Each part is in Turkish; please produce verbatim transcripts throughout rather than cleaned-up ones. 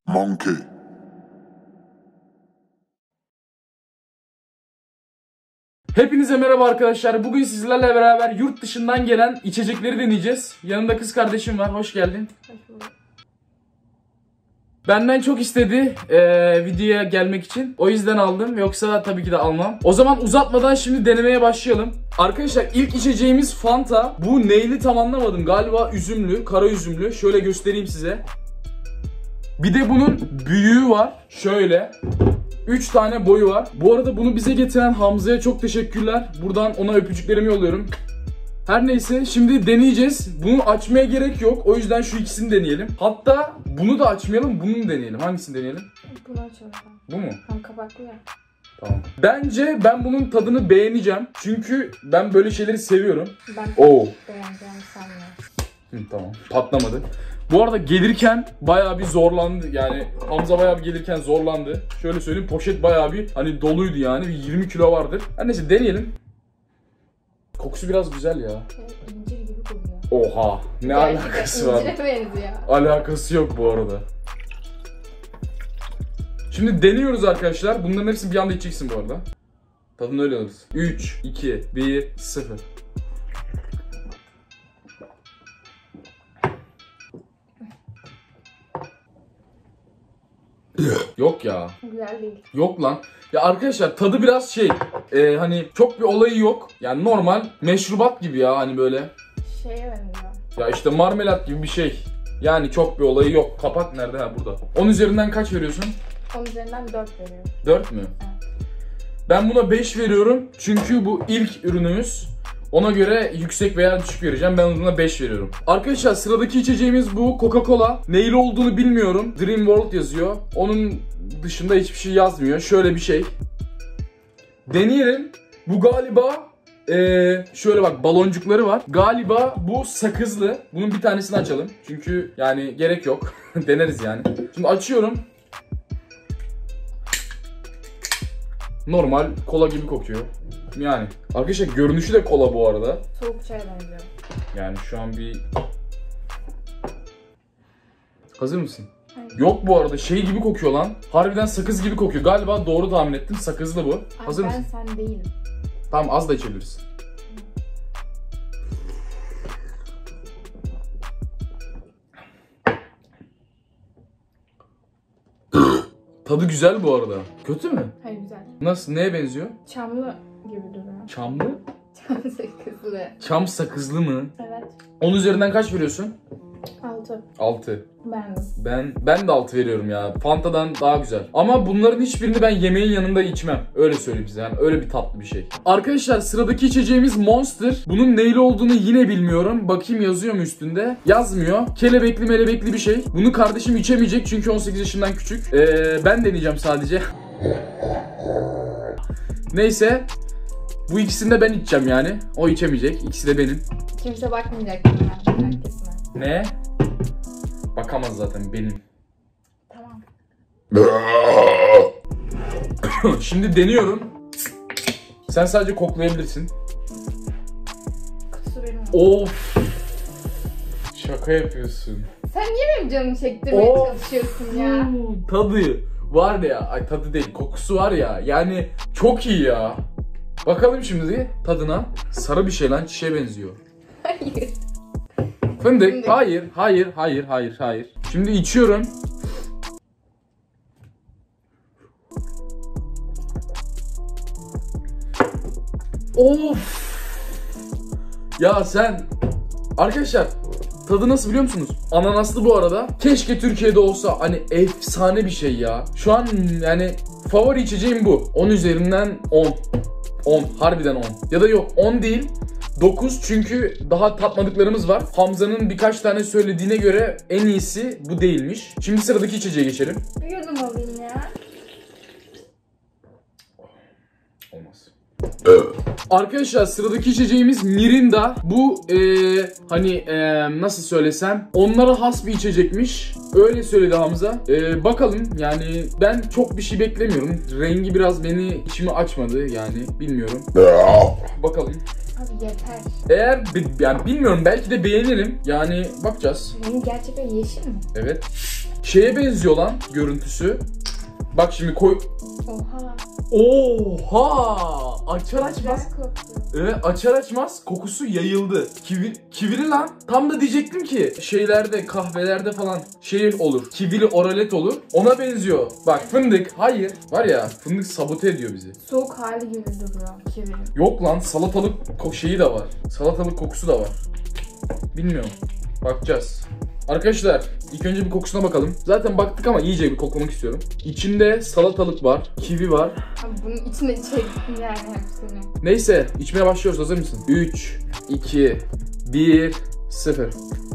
Monkey. Hepinize merhaba arkadaşlar. Bugün sizlerle beraber yurt dışından gelen içecekleri deneyeceğiz. Yanında kız kardeşim var. Hoş geldin. Hoş bulduk. Benden çok istedi ee, videoya gelmek için. O yüzden aldım. Yoksa tabii ki de almam. O zaman uzatmadan şimdi denemeye başlayalım. Arkadaşlar ilk içeceğimiz Fanta. Bu neyli tam anlamadım. Galiba üzümlü, kara üzümlü. Şöyle göstereyim size. Bir de bunun büyüğü var. Şöyle. üç tane boyu var. Bu arada bunu bize getiren Hamza'ya çok teşekkürler. Buradan ona öpücüklerimi yolluyorum. Her neyse şimdi deneyeceğiz. Bunu açmaya gerek yok. O yüzden şu ikisini deneyelim. Hatta bunu da açmayalım, bunu deneyelim. Hangisini deneyelim? Bunu açalım. Bu mu? Tam kapaklı ya. Tamam. Bence ben bunun tadını beğeneceğim. Çünkü ben böyle şeyleri seviyorum. Ben Oo. beğeneceğimi sanmıyorum. Hı, tamam. Patlamadı. Bu arada gelirken bayağı bir zorlandı. Yani Hamza bayağı bir gelirken zorlandı. Şöyle söyleyeyim, poşet bayağı bir hani doluydu yani. Bir yirmi kilo vardır. Her neyse deneyelim. Kokusu biraz güzel ya. Şey, incir gibi kokuyor. Oha. Ne Gerçekten alakası var? İncire benziyor. Alakası yok bu arada. Şimdi deniyoruz arkadaşlar. Bunların hepsini bir anda içeceksin bu arada. Tadını öyle alırız. üç, iki, bir, sıfır. Yok ya. Güzel değil. Yok lan. Ya arkadaşlar tadı biraz şey. E, hani çok bir olayı yok. Yani normal meşrubat gibi ya hani böyle. Şeye benziyor. Ya işte marmelat gibi bir şey. Yani çok bir olayı yok. Kapak nerede? Ha burada. on üzerinden kaç veriyorsun? Onun üzerinden dört veriyorum. dört mü? Evet. Ben buna beş veriyorum. Çünkü bu ilk ürünümüz. Ona göre yüksek veya düşük vereceğim. Ben buna beş veriyorum. Arkadaşlar sıradaki içeceğimiz bu Coca-Cola. Neyli olduğunu bilmiyorum. Dream World yazıyor. Onun dışında hiçbir şey yazmıyor. Şöyle bir şey. Deneyelim. Bu galiba ee, şöyle bak baloncukları var. Galiba bu sakızlı. Bunun bir tanesini açalım. Çünkü yani gerek yok. Deneriz yani. Şimdi açıyorum. Normal kola gibi kokuyor. Yani arkadaşlar görünüşü de kola bu arada. Soğuk çaya benziyor. Yani şu an bir... Hazır mısın? Hayır. Yok bu arada şey gibi kokuyor lan. Harbiden sakız gibi kokuyor. Galiba doğru tahmin ettim. Sakızlı bu. Ay, Hazır ben mısın? sen değilim. Tamam az da içebilirsin. Tadı güzel bu arada. Kötü mü? Hayır güzel. Nasıl? Neye benziyor? Çamlı gibi duruyor. Çamlı? Çam sakızlı. Çam sakızlı mı? Evet. on üzerinden kaç veriyorsun? Altı. altı. Beğendim. Ben ben de altı veriyorum ya. Fanta'dan daha güzel. Ama bunların hiçbirini ben yemeğin yanında içmem. Öyle söyleyeyim size. Yani öyle bir tatlı bir şey. Arkadaşlar sıradaki içeceğimiz Monster. Bunun neyli olduğunu yine bilmiyorum. Bakayım yazıyor mu üstünde? Yazmıyor. Kelebekli melebekli bir şey. Bunu kardeşim içemeyecek çünkü on sekiz yaşından küçük. Ee, ben deneyeceğim sadece. Neyse. Bu ikisini de ben içeceğim yani. O içemeyecek. İkisi de benim. Kimse bakmayacak bana. Herkesine. Ne? Bakamaz zaten benim. Tamam. Şimdi deniyorum. Sen sadece koklayabilirsin. Kutusu benim. Of. Şaka yapıyorsun. Sen niye benim canımı çektirmeye Of. çalışıyorsun ya? Tadı var ya, ay tadı değil, kokusu var ya. Yani çok iyi ya. Bakalım şimdi tadına. Sarı bir şey lan, çiçeğe benziyor. Hayır. Fındık. Fındık. Hayır, hayır, hayır, hayır, hayır. Şimdi içiyorum. Of. Ya sen arkadaşlar tadı nasıl biliyor musunuz? Ananaslı bu arada. Keşke Türkiye'de olsa, hani efsane bir şey ya. Şu an yani favori içeceğim bu. on üzerinden on. on. Harbiden on. Ya da yok on değil. dokuz çünkü daha tatmadıklarımız var. Hamza'nın birkaç tane söylediğine göre en iyisi bu değilmiş. Şimdi sıradaki içeceğe geçelim. Bir yudum alayım ya. Olmaz. Arkadaşlar sıradaki içeceğimiz Mirinda. Bu ee, hani ee, nasıl söylesem onlara has bir içecekmiş. Öyle söyledi Hamza. Ee, bakalım yani ben çok bir şey beklemiyorum. Rengi biraz beni içimi açmadı yani bilmiyorum. Bakalım. Abi yeter. Eğer yani bilmiyorum belki de beğenirim. Yani bakacağız. Rengi gerçekten yeşil mi? Evet. şeye benziyor lan görüntüsü. Bak şimdi koy... Oha. Oha! Açar açmaz. Güzel kokuyor. Evet, açar açmaz kokusu yayıldı. Kivi, kivili lan. Tam da diyecektim ki şeylerde, kahvelerde falan şey olur. Kivili oralet olur. Ona benziyor. Bak fındık. Hayır. Var ya, fındık sabote ediyor bizi. Soğuk hali gibi duruyor kivinin. Yok lan, salatalık ko- şeyi de var. Salatalık kokusu da var. Bilmiyorum. Bakacağız. Arkadaşlar ilk önce bir kokusuna bakalım. Zaten baktık ama iyice bir koklamak istiyorum. İçinde salatalık var, kivi var. Abi bunun içine çektim yani hepsini. Neyse içmeye başlıyoruz. Hazır mısın? üç, iki, bir, sıfır.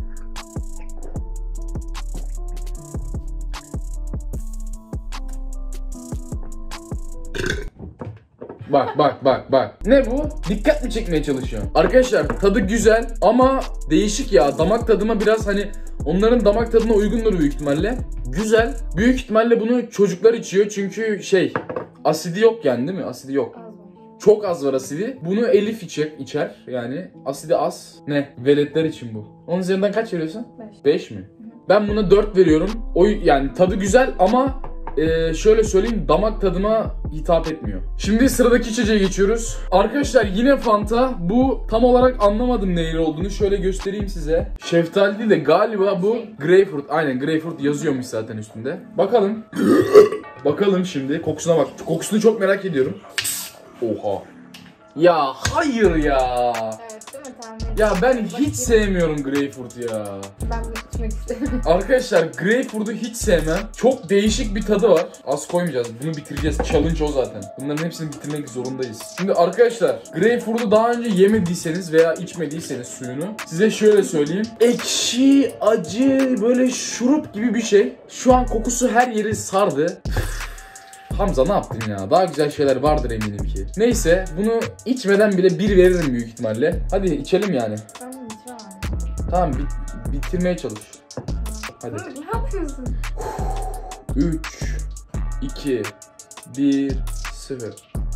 Bak bak bak bak. Ne bu? Dikkat mi çekmeye çalışıyor? Arkadaşlar tadı güzel ama değişik ya. Damak tadıma biraz hani onların damak tadına uygundur büyük ihtimalle. Güzel. Büyük ihtimalle bunu çocuklar içiyor çünkü şey asidi yok yani değil mi? Asidi yok. Az var. Çok az var asidi. Bunu Elif içer, içer. Yani asidi az. Ne? Veletler için bu. Onun üzerinden kaç veriyorsun? Beş. beş mi? Ben buna dört veriyorum. O yani tadı güzel ama e, şöyle söyleyeyim damak tadıma hitap etmiyor. Şimdi sıradaki içeceğe geçiyoruz. Arkadaşlar yine Fanta. Bu tam olarak anlamadım neyle olduğunu. Şöyle göstereyim size. Şeftali değil de galiba bu greyfurt. Aynen greyfurt yazıyormuş zaten üstünde. Bakalım. Bakalım şimdi. Kokusuna bak. Kokusunu çok merak ediyorum. Oha. Ya hayır ya. Evet değil mi tahmin? Ya ben hiç Bakayım. sevmiyorum greyfurt ya. Ben bunu içmek istemiyorum. Arkadaşlar greyfurt'u hiç sevmem. Çok değişik bir tadı var. Az koymayacağız. Bunu bitireceğiz. Challenge o zaten. Bunların hepsini bitirmek zorundayız. Şimdi arkadaşlar greyfurt'u daha önce yemediyseniz veya içmediyseniz suyunu size şöyle söyleyeyim. Ekşi, acı, böyle şurup gibi bir şey. Şu an kokusu her yeri sardı. Hamza ne yaptın ya? Daha güzel şeyler vardır eminim ki. Neyse bunu içmeden bile bir veririm büyük ihtimalle. Hadi içelim yani. Ben bunu içemem abi. Tamam bit- bitirmeye çalış. Hadi. Dur, ne yapıyorsun? üç, iki, bir, sıfır.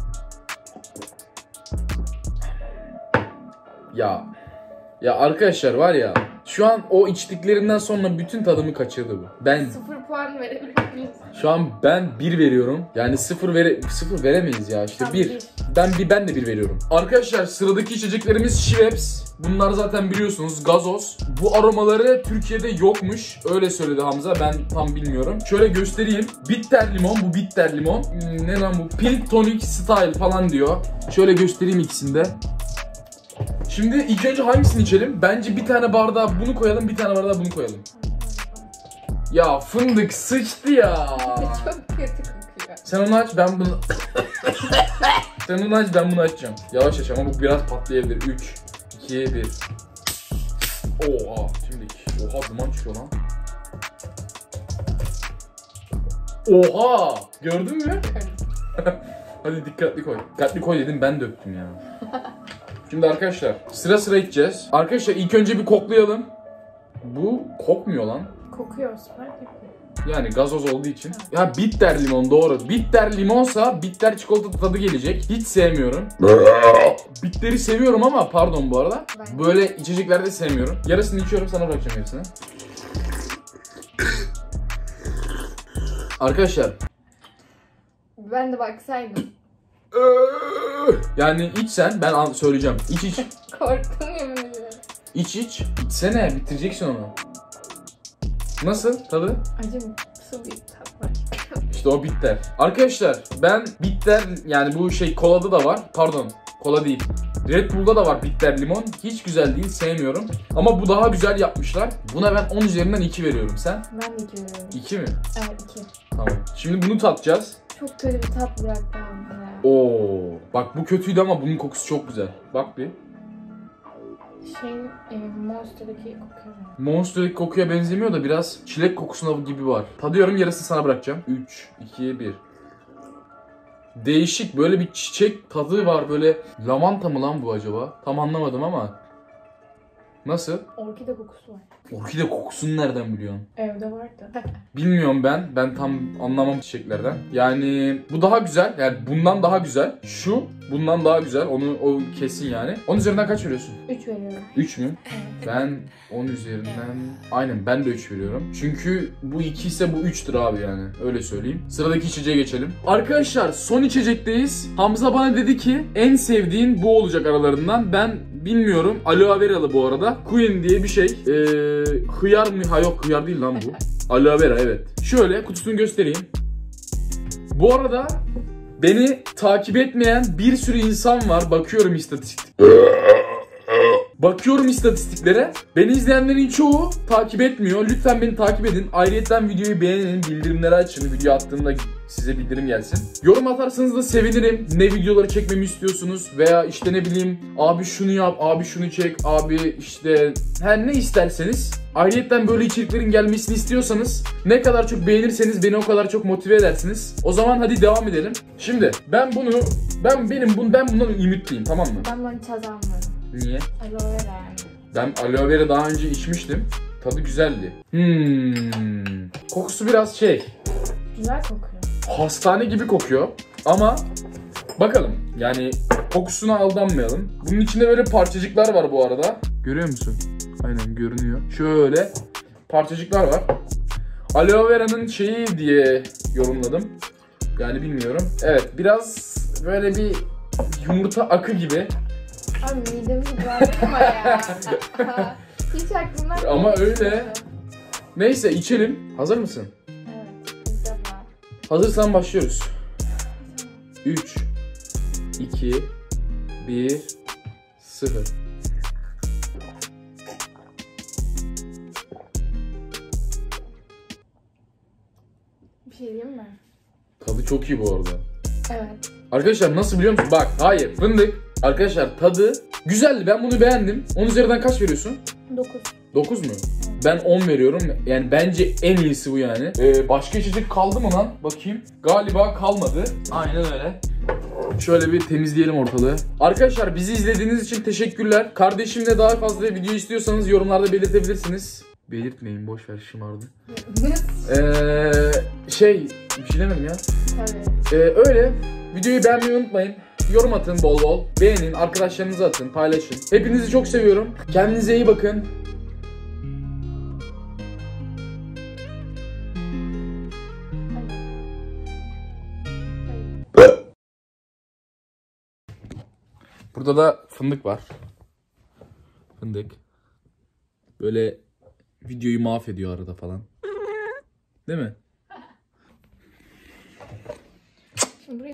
Ya. Ya arkadaşlar var ya. Şu an o içtiklerinden sonra bütün tadımı kaçırdı bu. Ben Sıfır puan verebilir miyiz? şu an ben bir veriyorum. Yani sıfır vere sıfır veremeyiz ya işte Tamam, bir. bir. Ben bir ben de bir veriyorum. Arkadaşlar sıradaki içeceklerimiz Schweppes. Bunlar zaten biliyorsunuz gazoz. Bu aromaları Türkiye'de yokmuş. Öyle söyledi Hamza. Ben tam bilmiyorum. Şöyle göstereyim. Bitter limon. Bu bitter limon. Hmm, Ne lan bu? Pink tonic style falan diyor. Şöyle göstereyim ikisini de. Şimdi ilk önce hangisini içelim? Bence bir tane bardağa bunu koyalım, bir tane bardağa bunu koyalım. Ya fındık sıçtı ya. Çok kötü kokuyor. Sen onu aç, ben bunu... Sen onu aç, ben bunu açacağım. Yavaş aç ama bu biraz patlayabilir. üç, iki, bir. Oha, şimdi oha duman çıkıyor lan. Oha, gördün mü? Hadi dikkatli koy. Dikkatli koy dedim, ben döktüm ya. Şimdi arkadaşlar sıra sıra içeceğiz. Arkadaşlar ilk önce bir koklayalım. Bu kokmuyor lan. Kokuyor süper kokuyor. Yani gazoz olduğu için. Ya bitter limon doğru. Bitter limonsa bitter çikolata tadı gelecek. Hiç sevmiyorum. Bitter'i seviyorum ama pardon bu arada. Ben- Böyle içeceklerde sevmiyorum. Yarısını içiyorum, sana bırakacağım hepsini. Arkadaşlar. Ben de baksaydım. Yani iç sen, ben an- söyleyeceğim. İç iç. Korktum yemin ederim. İç iç. İçsene, bitireceksin onu. Nasıl tadı? Acı su bir tat var. İşte o bitter. Arkadaşlar ben bitter yani bu şey kolada da var. Pardon kola değil. Red Bull'da da var bitter limon. Hiç güzel değil, sevmiyorum. Ama bu daha güzel yapmışlar. Buna ben on üzerinden iki veriyorum. Sen? Ben de iki veriyorum. iki mi? Evet iki. Tamam. Şimdi bunu tatacağız. Çok kötü bir tat bıraktı ağzımda ya. Oo. Bak bu kötüydü ama bunun kokusu çok güzel. Bak bir. Şeyin e, Monster'daki kokuyor. Monster'daki kokuya benzemiyor da biraz çilek kokusuna gibi var. Tadıyorum, yarısını sana bırakacağım. üç, iki, bir. Değişik böyle bir çiçek tadı var, böyle lavanta mı lan bu acaba? Tam anlamadım ama. Nasıl? Orkide kokusu var. Orkide kokusunu nereden biliyorsun? Evde vardı. Bilmiyorum ben. Ben tam anlamam çiçeklerden. Yani bu daha güzel. Yani bundan daha güzel. Şu bundan daha güzel. Onu o kesin yani. on üzerinden kaç veriyorsun? üç veriyorum. üç mü? Evet. Ben on üzerinden aynen ben de üç veriyorum. Çünkü bu iki ise bu üçtür abi yani. Öyle söyleyeyim. Sıradaki içeceğe geçelim. Arkadaşlar son içecekteyiz. Hamza bana dedi ki en sevdiğin bu olacak aralarından. Ben bilmiyorum. Aloe veralı bu arada. Queen diye bir şey. Ee, hıyar mı? Ha yok hıyar değil lan bu. Aloe vera evet. Şöyle kutusunu göstereyim. Bu arada beni takip etmeyen bir sürü insan var. Bakıyorum istatistik. Bakıyorum istatistiklere. Beni izleyenlerin çoğu takip etmiyor. Lütfen beni takip edin. Ayrıyeten videoyu beğenin, bildirimleri açın. Video attığımda size bildirim gelsin. Yorum atarsanız da sevinirim. Ne videoları çekmemi istiyorsunuz veya işte ne bileyim abi şunu yap, abi şunu çek, abi işte her ne isterseniz. Ayrıyeten böyle içeriklerin gelmesini istiyorsanız ne kadar çok beğenirseniz beni o kadar çok motive edersiniz. O zaman hadi devam edelim. Şimdi ben bunu ben benim bunu ben bundan ümitliyim, tamam mı? Ben bunu hiç haz almıyorum. Niye? Aloe vera yani. Ben aloe vera daha önce içmiştim. Tadı güzeldi. Hmm. Kokusu biraz şey. Güzel kokuyor. Hastane gibi kokuyor. Ama bakalım. Yani kokusuna aldanmayalım. Bunun içinde böyle parçacıklar var bu arada. Görüyor musun? Aynen görünüyor. Şöyle parçacıklar var. Aloe vera'nın şeyi diye yorumladım. Yani bilmiyorum. Evet biraz böyle bir yumurta akı gibi. Abi midemi bulandırma ya. Hiç aklımdan Ama geçmedi. öyle. Neyse içelim. Hazır mısın? Evet. İlk defa. Hazırsan başlıyoruz. üç, iki, bir, sıfır. Bir şey diyeyim mi? Tadı çok iyi bu arada. Evet. Arkadaşlar nasıl biliyor musun? Bak hayır fındık. Arkadaşlar tadı güzeldi, ben bunu beğendim. on üzerinden kaç veriyorsun? dokuz. dokuz mu? Ben on veriyorum. Yani bence en iyisi bu yani. Ee, başka içecek kaldı mı lan? Bakayım. Galiba kalmadı. Aynen öyle. Şöyle bir temizleyelim ortalığı. Arkadaşlar bizi izlediğiniz için teşekkürler. Kardeşimle daha fazla video istiyorsanız yorumlarda belirtebilirsiniz. Belirtmeyin, boş ver, şımardı. Ee, şey bir şey demedim ya. Tabii. Ee, öyle. Videoyu beğenmeyi unutmayın. Yorum atın bol bol. Beğenin, arkadaşlarınıza atın, paylaşın. Hepinizi çok seviyorum. Kendinize iyi bakın. Burada da fındık var. Fındık. Böyle videoyu mahvediyor arada falan. Değil mi? Şimdi buraya